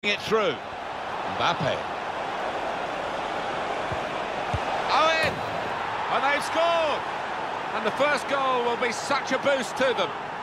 it through. Mbappe. Owen! And they've scored! And the first goal will be such a boost to them.